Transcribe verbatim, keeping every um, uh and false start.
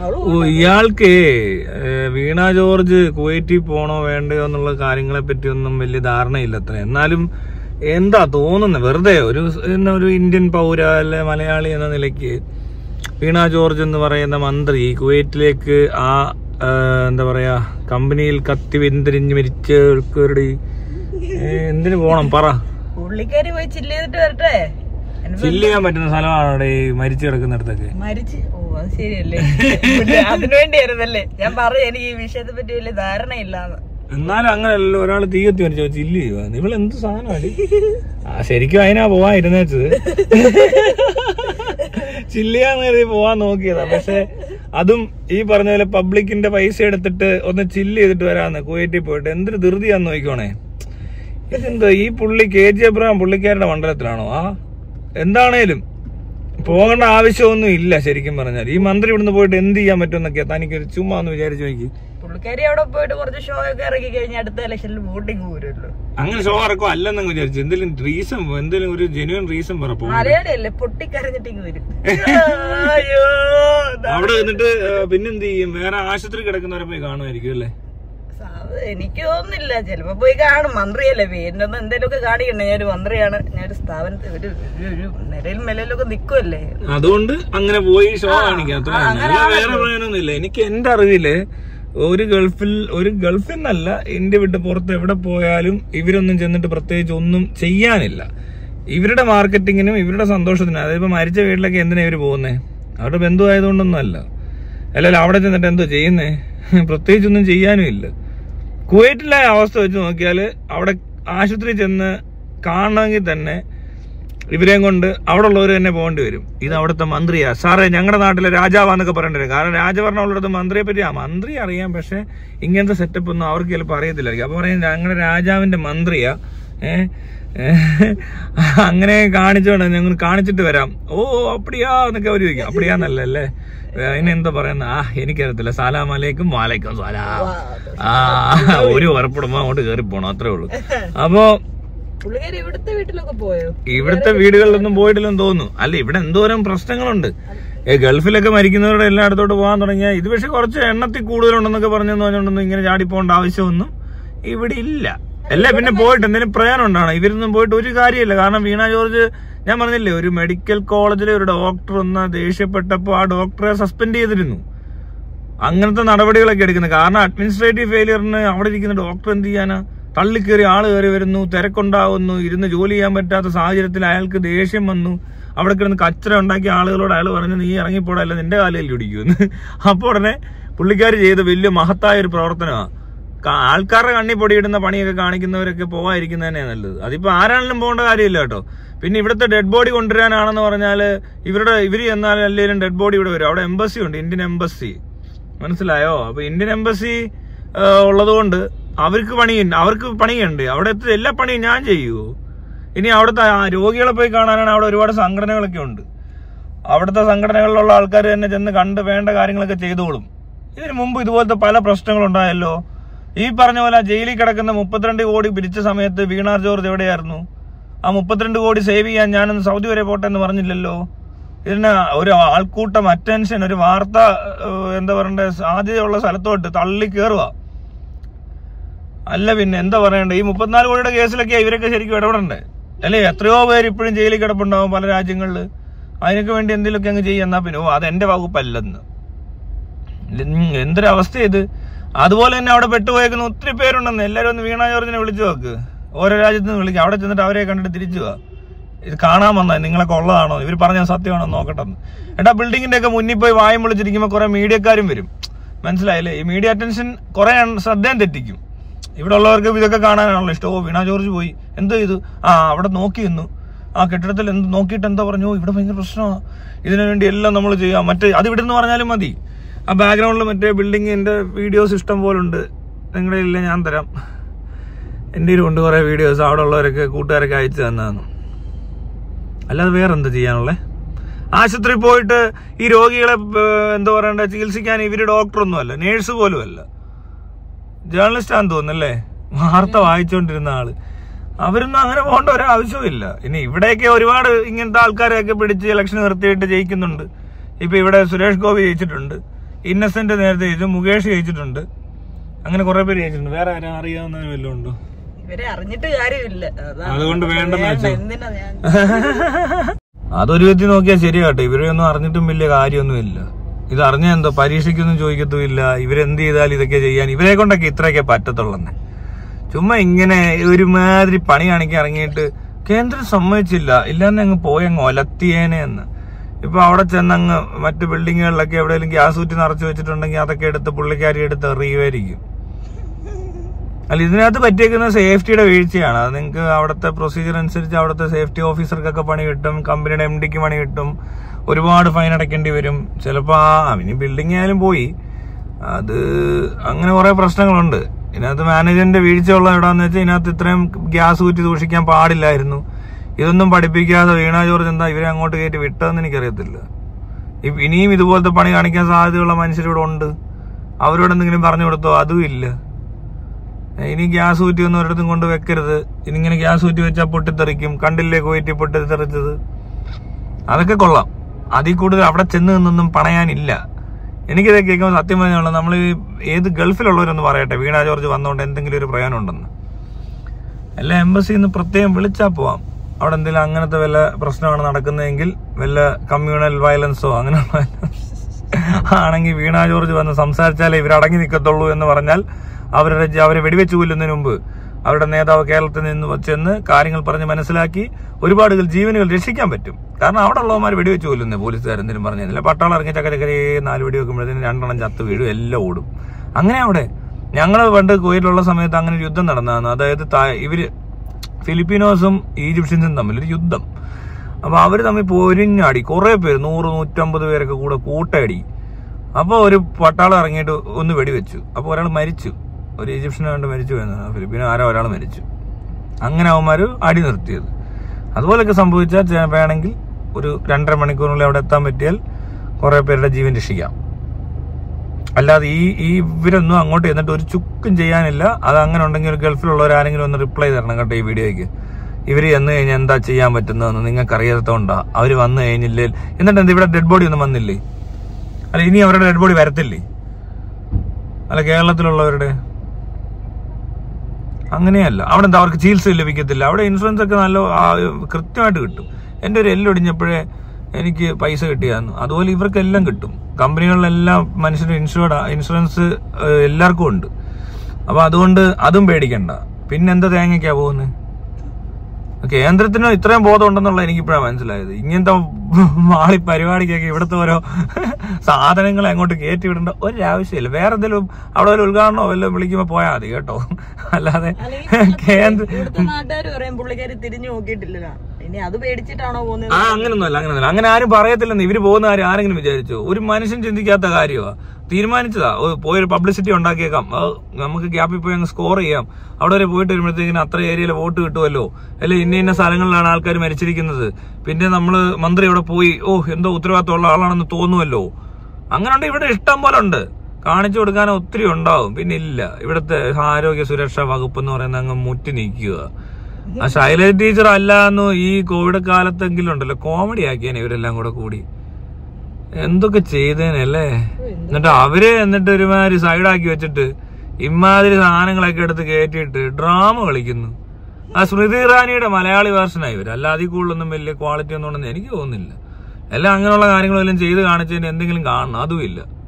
ഇയാൾക്ക് വീണ ജോർജ് കുവൈറ്റിൽ പോണോ വേണ്ടയോ എന്നുള്ള കാര്യങ്ങളെ പറ്റി ഒന്നും വലിയ ധാരണയില്ല അത്ര. എന്നാലും എന്താ തോന്നുന്നത്, വെറുതെ ഒരു ഒരു ഇന്ത്യൻ പൗര അല്ലെ മലയാളി എന്ന നിലയ്ക്ക് വീണ ജോർജ് എന്ന് പറയുന്ന മന്ത്രി കുവൈറ്റിലേക്ക് ആ എന്താ പറയാ കമ്പനിയിൽ കത്തി വെന്തിരിഞ്ഞ് മരിച്ചവരുടെ എന്തിനു പോണം പറ? പുള്ളിക്കാരി പോയി ചില്ല് ചെയ്തിട്ട് വരട്ടെ. ചില്ല് ചെയ്യാൻ പറ്റുന്ന സ്ഥലമാണ് അവിടെ ഈ മരിച്ചു കിടക്കുന്നിടത്തൊക്കെ. മരിച്ച് ഓ അത് ശരിയല്ലേ, അതിനുവേണ്ടിയായിരുന്നല്ലേ ഞാൻ പറയാം. എനിക്ക് ഈ വിഷയത്തെ പറ്റി വലിയ ധാരണയില്ലാന്ന്. എന്നാലും അങ്ങനെയല്ലോ, ഒരാൾ തീ കത്തി മരിച്ചോ ചില്ല് ചെയ്യുക, നിങ്ങൾ എന്ത് സാധനമാണ്? ആ ശരിക്കും അതിനാ പോവാൻ ഇരുന്നേച്ചത്, ചില്ല് ചെയ്യാൻ കരുതി പോവാൻ നോക്കിയതാ. പക്ഷെ അതും ഈ പറഞ്ഞ പോലെ പബ്ലിക്കിന്റെ പൈസ എടുത്തിട്ട് ഒന്ന് ചില്ല് ചെയ്തിട്ട് വരാന്ന് കുവൈറ്റിൽ പോയിട്ട് എന്തൊരു ധൃതിയാന്ന് നോക്കിക്കോണേ. ഇതെന്തോ ഈ പുള്ളി കെ ജി എബ്രഹാം പുള്ളിക്കാരുടെ മണ്ഡലത്തിലാണോ? ആ എന്താണേലും പോകേണ്ട ആവശ്യമൊന്നും ഇല്ല ശരിക്കും പറഞ്ഞാൽ. ഈ മന്ത്രി ഇവിടുന്ന് പോയിട്ട് എന്ത് ചെയ്യാൻ പറ്റുമെന്നൊക്കെയാ തനിക്കൊരു ചുമ്മാ ഒന്ന് വിചാരിച്ചു നോക്കി. പുള്ളിക്കാരി അവിടെ പോയിട്ട് കുറച്ച് ഷോ ഒക്കെ ഇറക്കി കഴിഞ്ഞാൽ അടുത്ത ഇലക്ഷനിൽ വോട്ടിംഗ് പോരുമല്ലോ. അങ്ങനെ ഷോ ഇറക്കോ അല്ലെന്ന് വിചാരിച്ചു. എന്തെങ്കിലും റീസൺ, എന്തെങ്കിലും ഒരു ജെന്യുവൻ റീസൺ പറ. മലയാളിയല്ലേ പൊട്ടിക്കരഞ്ഞിട്ടിങ് വരും അവിടെ എന്നിട്ട് പിന്നെന്ത് ചെയ്യും? വേറെ ആശുപത്രി കിടക്കുന്നവരെ പോയി കാണുമായിരിക്കും അല്ലേ? എനിക്ക് തോന്നുന്നില്ല, ചിലപ്പോ പോയി കാണും. മന്ത്രിയല്ലേ, പേരിനൊന്നും എന്തെങ്കിലുമൊക്കെ കാണിക്കണ്ടേ. ഞാനൊരു മന്ത്രിയാണ്, ഞാനൊരു സ്ഥാപനത്തിൽ ഒരു ഒരു നിലയിൽ മെലയിലൊക്കെ നിൽക്കുമല്ലേ, അതുകൊണ്ട് അങ്ങനെ പോയി ഷോ കാണിക്കാം. അത്ര വേറെ പറയാനൊന്നുമില്ല. എനിക്ക് എന്റെ അറിവില് ഒരു ഗൾഫിൽ ഒരു ഗൾഫിൽ നിന്നല്ല ഇന്ത്യ വിട്ട് പുറത്ത് എവിടെ പോയാലും ഇവരൊന്നും ചെന്നിട്ട് പ്രത്യേകിച്ച് ഒന്നും ചെയ്യാനില്ല. ഇവരുടെ മാർക്കറ്റിങ്ങിനും ഇവരുടെ സന്തോഷത്തിനും. അതായത് ഇപ്പൊ മരിച്ച വീട്ടിലൊക്കെ എന്തിനാ ഇവര് പോകുന്നേ? അവരുടെ ബന്ധു ആയതുകൊണ്ടൊന്നും അല്ല. അല്ലല്ലോ അവിടെ ചെന്നിട്ട് എന്തോ ചെയ്യുന്നേ? പ്രത്യേകിച്ചൊന്നും ചെയ്യാനും ഇല്ല. കുവൈറ്റിലെ അവസ്ഥ വെച്ച് നോക്കിയാല് അവിടെ ആശുപത്രി ചെന്ന് കാണണമെങ്കിൽ തന്നെ ഇവരെയും കൊണ്ട് അവിടെ ഉള്ളവർ തന്നെ പോകേണ്ടി വരും. ഇത് അവിടുത്തെ മന്ത്രിയാ സാറേ, ഞങ്ങളുടെ നാട്ടിലെ രാജാവാന്നൊക്കെ പറയേണ്ടി വരും. കാരണം രാജഭരണം ഉള്ളിടത്ത് മന്ത്രിയെ പറ്റി ആ മന്ത്രി അറിയാം, പക്ഷെ ഇങ്ങനത്തെ സെറ്റപ്പ് ഒന്നും അവർക്ക് ചിലപ്പോൾ അറിയത്തില്ലായിരിക്കും. അപ്പൊ പറയും ഞങ്ങളുടെ രാജാവിന്റെ മന്ത്രിയാ, ഏഹ് അങ്ങനെ കാണിച്ചോണ്ട് ഞങ്ങൾ കാണിച്ചിട്ട് വരാം. ഓ അപ്പടിയാ എന്നൊക്കെ അവർ ചോദിക്കും. അപ്പടിയാന്നല്ലേ അതിനെന്താ പറയുന്ന? ആ എനിക്കറിയത്തില്ല. സലാം അലൈക്കും വാലൈക്കും സലാം. ആ ഒരു ഉറപ്പിടുമ്പോ അങ്ങോട്ട് കയറി പോണം, അത്രേ ഉള്ളൂ. അപ്പോ ഇവിടുത്തെ വീട്ടിലൊക്കെ പോയോ? ഇവിടുത്തെ വീടുകളിലൊന്നും പോയിട്ടില്ലെന്ന് തോന്നുന്നു. അല്ല ഇവിടെ എന്തോരം പ്രശ്നങ്ങളുണ്ട്. ഗൾഫിലൊക്കെ മരിക്കുന്നവരുടെ എല്ലായിടത്തോട്ട് പോകാൻ തുടങ്ങിയാൽ ഇത് പക്ഷെ കുറച്ച് എണ്ണത്തിൽ കൂടുതലുണ്ടെന്നൊക്കെ പറഞ്ഞെന്ന് പറഞ്ഞുകൊണ്ടൊന്നും ഇങ്ങനെ ചാടിപ്പോകേണ്ട ആവശ്യമൊന്നും ഇവിടെ ഇല്ല. അല്ല പിന്നെ പോയിട്ട് എന്തെങ്കിലും പ്രയോജനം ഉണ്ടാണ്? ഇവരൊന്നും പോയിട്ട് ഒരു കാര്യമില്ല. കാരണം വീണ ജോർജ് ഞാൻ പറഞ്ഞില്ലേ, ഒരു മെഡിക്കൽ കോളേജിലെ ഒരു ഡോക്ടർ ഒന്ന് ദേഷ്യപ്പെട്ടപ്പോൾ ആ ഡോക്ടറെ സസ്പെൻഡ് ചെയ്തിരുന്നു. അങ്ങനത്തെ നടപടികളൊക്കെ എടുക്കുന്നത്. കാരണം അഡ്മിനിസ്ട്രേറ്റീവ് ഫെയിലിയറിന് അവിടെ ഇരിക്കുന്ന ഡോക്ടർ എന്ത് ചെയ്യാനാ? തള്ളിക്കേറി ആള് കയറി വരുന്നു, തിരക്കുണ്ടാവുന്നു, ഇരുന്ന് ജോലി ചെയ്യാൻ പറ്റാത്ത സാഹചര്യത്തിൽ അയാൾക്ക് ദേഷ്യം വന്നു. അവിടെ കിടന്ന് കച്ചറ ഉണ്ടാക്കിയ ആളുകളോട് അയാൾ പറഞ്ഞു നീ ഇറങ്ങിപ്പോടല്ല, നിന്റെ കാലിൽ ഇടിക്കുമെന്ന്. അപ്പോൾ ഉടനെ പുള്ളിക്കാർ ചെയ്ത വലിയ മഹത്തായ ഒരു പ്രവർത്തനമാണ്. ആൾക്കാരുടെ കണ്ണി പൊടിയിടുന്ന പണിയൊക്കെ കാണിക്കുന്നവരൊക്കെ പോകാതിരിക്കുന്നത് തന്നെയാണ് നല്ലത്. അതിപ്പോ ആരാണെങ്കിലും പോകേണ്ട കാര്യമില്ല കേട്ടോ. പിന്നെ ഇവിടുത്തെ ഡെഡ് ബോഡി കൊണ്ടുവരാനാണെന്ന് പറഞ്ഞാല് ഇവരുടെ ഇവര് എന്നാൽ എല്ലാവരും ഡെഡ് ബോഡി ഇവിടെ വരും. അവിടെ എംബസി ഉണ്ട്, ഇന്ത്യൻ എംബസി, മനസ്സിലായോ? അപ്പൊ ഇന്ത്യൻ എംബസി ഉള്ളത് കൊണ്ട് അവർക്ക് പണിയുണ്ട്, അവർക്ക് പണിയുണ്ട്. അവിടുത്തെ എല്ലാ പണിയും ഞാൻ ചെയ്യുമോ? ഇനി അവിടുത്തെ രോഗികളെ പോയി കാണാനാണ് അവിടെ ഒരുപാട് സംഘടനകളൊക്കെ ഉണ്ട്. അവിടുത്തെ സംഘടനകളിലുള്ള ആൾക്കാർ തന്നെ ചെന്ന് കണ്ട് വേണ്ട കാര്യങ്ങളൊക്കെ ചെയ്തോളും. ഇതിനു മുമ്പ് ഇതുപോലത്തെ പല പ്രശ്നങ്ങളുണ്ടായല്ലോ. ഈ പറഞ്ഞ പോലെ ജയിലിൽ കിടക്കുന്ന മുപ്പത്തിരണ്ട് കോടി പിരിച്ച സമയത്ത് വീണ ജോർജ് എവിടെയായിരുന്നു? ആ മുപ്പത്തിരണ്ട് കോടി സേവ് ചെയ്യാൻ ഞാനൊന്ന് സൗദി വരെ പോട്ടെ എന്ന് പറഞ്ഞില്ലല്ലോ. ഇതിന് ഒരു ആൾക്കൂട്ടം അറ്റൻഷൻ, ഒരു വാർത്ത എന്താ പറയണ്ടേ സാധ്യതയുള്ള സ്ഥലത്തോട്ട് തള്ളി കയറുക. അല്ല പിന്നെ എന്താ പറയണ്ടേ? ഈ മുപ്പത്തിനാല് കോടിയുടെ കേസിലൊക്കെ ഇവരൊക്കെ ശരിക്കും ഇടപെടണ്ടേ? അല്ലേ? എത്രയോ പേര് ഇപ്പോഴും ജയിലിൽ കിടപ്പുണ്ടാവും പല രാജ്യങ്ങളിൽ. അതിനൊക്കെ വേണ്ടി എന്തെങ്കിലുമൊക്കെ അങ്ങ് ചെയ്യുന്നാ പിന്നെ ഓ അതെന്റെ വകുപ്പല്ലെന്ന്. എന്തൊരവസ്ഥ ഇത്. അതുപോലെ തന്നെ അവിടെ പെട്ടുപോയേക്കുന്ന ഒത്തിരി പേരുണ്ടെന്ന്. എല്ലാവരും ഒന്ന് വീണ ജോർജിനെ വിളിച്ചു നോക്ക്. ഓരോ രാജ്യത്ത് നിന്ന് വിളിക്കുക. അവിടെ ചെന്നിട്ട് അവരെ കണ്ടിട്ട് തിരിച്ചു പോവാ. ഇത് കാണാൻ വന്നാൽ നിങ്ങളൊക്കെ ഉള്ളതാണോ, ഇവർ പറഞ്ഞ സത്യമാണോ നോക്കട്ടെ. ഏട്ടാ ബിൽഡിങ്ങിന്റെ ഒക്കെ മുന്നിൽ പോയി വായും വിളിച്ചിരിക്കുമ്പോൾ കുറെ മീഡിയക്കാരും വരും, മനസ്സിലായില്ലേ? ഈ മീഡിയ അറ്റൻഷൻ കുറെ ശ്രദ്ധയും തെറ്റിക്കും. ഇവിടെ ഉള്ളവർക്ക് ഇതൊക്കെ കാണാനാണല്ലോ ഇഷ്ടം. ഓ വീണ ജോർജ് പോയി എന്തോ ചെയ്തു, ആ അവിടെ നോക്കി നിന്നു, ആ കെട്ടിടത്തിൽ എന്ത് നോക്കിയിട്ട് എന്താ പറഞ്ഞു, ഇവിടെ ഭയങ്കര പ്രശ്നമാണ്, ഇതിനു വേണ്ടി എല്ലാം നമ്മൾ ചെയ്യാം. മറ്റേ അത് ഇവിടെ നിന്ന് പറഞ്ഞാലും മതി. ആ ബാക്ക്ഗ്രൗണ്ടിൽ മറ്റേ ബിൽഡിങ്ങിന്റെ വീഡിയോസ് ഇഷ്ടം പോലുണ്ട്. നിങ്ങളുടെ ഇല്ല ഞാൻ തരാം. എൻ്റെ ഉണ്ട് കുറെ വീഡിയോസ്. അവിടെ ഉള്ളവരൊക്കെ കൂട്ടുകാരൊക്കെ അയച്ചു തന്നതാണ്. അല്ലാതെ വേറെ എന്താ ചെയ്യാനുള്ളത്? ആശുപത്രി പോയിട്ട് ഈ രോഗികളെ എന്താ പറയണ്ട ചികിത്സിക്കാൻ ഇവര് ഡോക്ടറൊന്നും അല്ല, നേഴ്സ് പോലും അല്ല, ജേർണലിസ്റ്റാന്ന് തോന്നുന്നല്ലേ, വാർത്ത വായിച്ചുകൊണ്ടിരുന്ന ആള്. അവരൊന്നും അങ്ങനെ പോകേണ്ട ഒരാവശ്യവും ഇല്ല. ഇനി ഇവിടെയൊക്കെ ഒരുപാട് ഇങ്ങനത്തെ ആൾക്കാരെയൊക്കെ പിടിച്ച് ഇലക്ഷൻ നിർത്തിയിട്ട് ജയിക്കുന്നുണ്ട്. ഇപ്പൊ ഇവിടെ സുരേഷ് ഗോപി ജയിച്ചിട്ടുണ്ട്. ഇന്നസെന്റ് നേരത്തെ ചോദിച്ചു, മുകേഷ് ചോദിച്ചിട്ടുണ്ട്, അങ്ങനെ കുറെ പേര് ചോദിച്ചിട്ടുണ്ട്. വേറെ ആരും അറിയാവുന്ന വല്ലതും ഉണ്ടോ? ഇവരെ അറിഞ്ഞിട്ട് കാര്യമില്ല, അതുകൊണ്ട് വേണ്ടെന്ന് വെച്ചു. അതൊരു വ്യക്തി നോക്കിയാൽ ശരിയാട്ടെ. ഇവരെയൊന്നും അറിഞ്ഞിട്ടും വലിയ കാര്യമൊന്നുമില്ല. ഇത് അറിഞ്ഞ എന്തോ പരീക്ഷയ്ക്കൊന്നും ചോദിക്കത്തുമില്ല. ഇവരെന്ത് ചെയ്താൽ ഇതൊക്കെ ചെയ്യാൻ ഇവരെ കൊണ്ടൊക്കെ ഇത്രയൊക്കെ പറ്റത്തുള്ളെന്ന്. ചുമ്മാ ഇങ്ങനെ ഒരുമാതിരി പണി കാണിക്കാൻ ഇറങ്ങിയിട്ട് കേന്ദ്രം സമ്മതിച്ചില്ല, ഇല്ലാന്ന് അങ്ങ് പോയി അങ്ങ് ഒലത്തിയേനെ എന്ന്. ഇപ്പൊ അവിടെ ചെന്നങ്ങ് മറ്റു ബിൽഡിങ്ങുകളിലൊക്കെ എവിടെയെങ്കിലും ഗ്യാസ് ഊറ്റി നിറച്ചു വെച്ചിട്ടുണ്ടെങ്കിൽ അതൊക്കെ എടുത്ത് പുള്ളിക്കാരി എടുത്ത് എറിയുമായിരിക്കും. അല്ല, ഇതിനകത്ത് പറ്റിയേക്കുന്ന സേഫ്റ്റിയുടെ വീഴ്ചയാണ്. അത് നിങ്ങൾക്ക് അവിടുത്തെ പ്രൊസീജിയർ അനുസരിച്ച് അവിടുത്തെ സേഫ്റ്റി ഓഫീസർക്കൊക്കെ പണി കിട്ടും, കമ്പനിയുടെ എം ഡിക്ക് പണി കിട്ടും, ഒരുപാട് ഫൈൻ അടയ്ക്കേണ്ടി വരും. ചിലപ്പോൾ ആ ഇനി ബിൽഡിംഗ് ആയാലും പോയി. അത് അങ്ങനെ കുറെ പ്രശ്നങ്ങളുണ്ട്. ഇതിനകത്ത് മാനേജറിന്റെ വീഴ്ച ഉള്ള എവിടാന്ന് വെച്ചാൽ ഇതിനകത്ത് ഇത്രയും ഗ്യാസ് ഊറ്റി സൂക്ഷിക്കാൻ പാടില്ലായിരുന്നു. ഇതൊന്നും പഠിപ്പിക്കാതെ വീണ ജോർജ് എന്താ ഇവരെ അങ്ങോട്ട് കയറ്റി വിട്ടതെന്ന് എനിക്കറിയത്തില്ല. ഇനിയും ഇതുപോലത്തെ പണി കാണിക്കാൻ സാധ്യതയുള്ള മനുഷ്യരിവിടെ ഉണ്ട്. അവരോട് എന്തെങ്കിലും പറഞ്ഞു കൊടുത്തോ? അതും ഇല്ല. ഇനി ഗ്യാസ് ഊറ്റി ഒന്നും ഒരിടത്തും കൊണ്ട് വെക്കരുത്. ഇനിങ്ങനെ ഗ്യാസ് ഊറ്റി വെച്ചാൽ പൊട്ടിത്തെറിക്കും. കണ്ടില്ലേ കുവൈറ്റിൽ പൊട്ടിത്തെറിച്ചത്? അതൊക്കെ കൊള്ളാം. അതിൽ കൂടുതൽ അവിടെ ചെന്ന് നിന്നൊന്നും പണയാനില്ല. എനിക്കിത് കേൾക്കുമ്പോൾ സത്യം പറഞ്ഞുള്ള നമ്മൾ ഏത് ഗൾഫിലുള്ളവരൊന്ന് പറയട്ടെ, വീണ ജോർജ് വന്നുകൊണ്ട് എന്തെങ്കിലും ഒരു പ്രയോജനം ഉണ്ടെന്ന്. എല്ലാ എംബസിയിൽ നിന്ന് പ്രത്യേകം വിളിച്ചാൽ പോവാം. അവിടെ എന്തെങ്കിലും അങ്ങനത്തെ വല്ല പ്രശ്നമാണ് നടക്കുന്നതെങ്കിൽ, വല്ല കമ്മ്യൂണൽ വയലൻസോ അങ്ങനെയുള്ള ആണെങ്കിൽ വീണ ജോർജ് വന്ന് സംസാരിച്ചാലേ ഇവരടങ്ങി നിൽക്കത്തുള്ളൂ എന്ന് പറഞ്ഞാൽ അവരുടെ അവരെ വെടിവെച്ച് കൊല്ലുന്നതിന് മുമ്പ് അവരുടെ നേതാവ് കേരളത്തിൽ നിന്ന് ചെന്ന് കാര്യങ്ങൾ പറഞ്ഞ് മനസ്സിലാക്കി ഒരുപാട് ജീവനുകൾ രക്ഷിക്കാൻ പറ്റും. കാരണം അവിടെ ഉള്ളവന്മാർ വെടിവെച്ച് കൊല്ലുന്നേ പോലീസുകാരെന്തെങ്കിലും പറഞ്ഞില്ല. പട്ടാളം ഇറങ്ങി ചക്കരക്കരേ നാല് വെടി വെക്കുമ്പോഴത്തേന് രണ്ടെണ്ണം ചത്ത് വീഴും, എല്ലാം ഓടും. അങ്ങനെ അവിടെ ഞങ്ങൾ പണ്ട് കുവൈറ്റിലുള്ള സമയത്ത് അങ്ങനെ ഒരു യുദ്ധം നടന്നതാണ്. അതായത് ഇവര് ഫിലിപ്പീനോസും ഈജിപ്ഷ്യൻസും തമ്മിൽ ഒരു യുദ്ധം. അപ്പൊ അവര് തമ്മിൽ പൊരിഞ്ഞാടി, കുറെ പേര്, നൂറ് നൂറ്റമ്പത് പേരൊക്കെ കൂടെ കൂട്ടയടി. അപ്പൊ ഒരു പട്ടാളം ഇറങ്ങിയിട്ട് ഒന്ന് വെടിവെച്ചു. അപ്പൊ ഒരാൾ മരിച്ചു, ഒരു ഈജിപ്ഷ്യനെ കണ്ട് മരിച്ചു എന്നാണ്. ഫിലിപ്പീനോ ആരോ ഒരാൾ മരിച്ചു. അങ്ങനെ അവന്മാര് അടി നിർത്തിയത്. അതുപോലൊക്കെ സംഭവിച്ചാൽ വേണമെങ്കിൽ ഒരു രണ്ടര മണിക്കൂറിനുള്ളിൽ അവിടെ എത്താൻ പറ്റിയാൽ കുറെ പേരുടെ ജീവൻ രക്ഷിക്കാം. അല്ലാതെ ഈ ഈ ഇവരൊന്നും അങ്ങോട്ട് എന്നിട്ട് ഒരു ചുക്കും ചെയ്യാനില്ല. അത് അങ്ങനെ ഉണ്ടെങ്കിൽ ഗൾഫിലുള്ളവർ ആരെങ്കിലും ഒന്ന് റിപ്ലൈ തരണം കേട്ടോ ഈ വീഡിയോയ്ക്ക്. ഇവര് ചെന്ന് കഴിഞ്ഞാൽ എന്താ ചെയ്യാൻ പറ്റുന്നതെന്ന് നിങ്ങൾക്ക് അറിയാത്തതുകൊണ്ടാ. അവര് വന്നു കഴിഞ്ഞില്ലേ, എന്നിട്ട് എന്താ ഇവിടെ ഡെഡ് ബോഡി ഒന്നും വന്നില്ലേ? അല്ല, ഇനി അവരുടെ ഡെഡ് ബോഡി വരത്തില്ലേ? അല്ല, കേരളത്തിലുള്ളവരുടെ അങ്ങനെയല്ല. അവിടെ എന്താ അവർക്ക് ചികിത്സ ലഭിക്കത്തില്ല? അവിടെ ഇൻഷുറൻസ് ഒക്കെ നല്ല കൃത്യമായിട്ട് കിട്ടും. എൻ്റെ ഒരു എല്ലൊടിഞ്ഞപ്പോഴേ എനിക്ക് പൈസ കിട്ടിയായിരുന്നു. അതുപോലെ ഇവർക്കെല്ലാം കിട്ടും. കമ്പനികളിലെല്ലാം മനുഷ്യന് ഇൻഷുർഡ് ഇൻഷുറൻസ് എല്ലാവർക്കും ഉണ്ട്. അപ്പൊ അതുകൊണ്ട് അതും പേടിക്കണ്ട. പിന്നെന്താ തേങ്ങയ്ക്കാ പോകുന്നത്? കേന്ദ്രത്തിന് ഇത്രയും ബോധം ഉണ്ടെന്നുള്ള എനിക്കിപ്പോഴാണ് മനസ്സിലായത്. ഇങ്ങനത്തെ മാളി പരിപാടിക്കൊക്കെ ഇവിടുത്തെ ഓരോ സാധനങ്ങൾ അങ്ങോട്ട് കയറ്റി വിടേണ്ട ഒരാവശ്യമില്ല. വേറെ എന്തെങ്കിലും അവിടെ ഒരു ഉദ്ഘാടനമോ വല്ലതും വിളിക്കുമ്പോ പോയാൽ മതി കേട്ടോ. അല്ലാതെ കേന്ദ്ര നാട്ടുകാർ പറയും പുള്ളിക്കാരി തിരിഞ്ഞു നോക്കിയിട്ടില്ല, ഇനി അത് പേടിച്ചിട്ടാണോ പോകുന്നത്? ആ അങ്ങനൊന്നുമല്ല, അങ്ങനൊന്നുമല്ല. അങ്ങനെ ആരും പറയത്തില്ലെന്ന് ഇവര് പോകുന്ന കാര്യം ആരെങ്കിലും വിചാരിച്ചോ? ഒരു മനുഷ്യൻ ചിന്തിക്കാത്ത കാര്യമാ. തീരുമാനിച്ചതാ, പോയൊരു പബ്ലിസിറ്റി ഉണ്ടാക്കിയേക്കാം, നമുക്ക് ഗ്യാപ്പിൽ പോയി അങ്ങ് സ്കോർ ചെയ്യാം. അവിടെ വരെ പോയിട്ട് വരുമ്പോഴത്തേക്കിന് അത്ര ഏരിയയിലെ വോട്ട് കിട്ടുമല്ലോ, അല്ലെ ഇന്ന ഇന്ന സ്ഥലങ്ങളിലാണ് ആൾക്കാർ മരിച്ചിരിക്കുന്നത്, പിന്നെ നമ്മള് മന്ത്രി അവിടെ പോയി ഓ എന്തോ ഉത്തരവാദിത്തമുള്ള ആളാണെന്ന് തോന്നുമല്ലോ. അങ്ങനെ ഉണ്ട്. ഇവിടെ ഇഷ്ടം പോലെ ഉണ്ട്, കാണിച്ചു കൊടുക്കാൻ ഒത്തിരി ഉണ്ടാവും. പിന്നെ ഇല്ല, ഇവിടുത്തെ ആരോഗ്യ സുരക്ഷാ വകുപ്പ് എന്ന് പറയുന്നത് അങ്ങ് മുറ്റി നീക്കുക. ആ ശൈലജ ടീച്ചർ അല്ലാന്ന് ഈ കോവിഡ് കാലത്തെങ്കിലും ഉണ്ടല്ലോ കോമഡി ആക്കിയാണ് ഇവരെല്ലാം കൂടെ കൂടി. എന്തൊക്കെ ചെയ്തേനല്ലേ. എന്നിട്ട് അവര് എന്നിട്ട് ഒരുമാതിരി സൈഡാക്കി വെച്ചിട്ട് ഇമാതിരി സാധനങ്ങളൊക്കെ എടുത്ത് കയറ്റിയിട്ട് ഡ്രാമ കളിക്കുന്നു. ആ സ്മൃതി ഇറാനിയുടെ മലയാളി വേർഷനായി വരും. അല്ല അതിൽ കൂടുതലൊന്നും വലിയ ക്വാളിറ്റി ഒന്നും ഉണ്ടെന്ന് എനിക്ക് തോന്നുന്നില്ല. എല്ലാം അങ്ങനെയുള്ള കാര്യങ്ങളെല്ലാം ചെയ്ത് കാണിച്ചതിന് എന്തെങ്കിലും കാണണം, അതുമില്ല.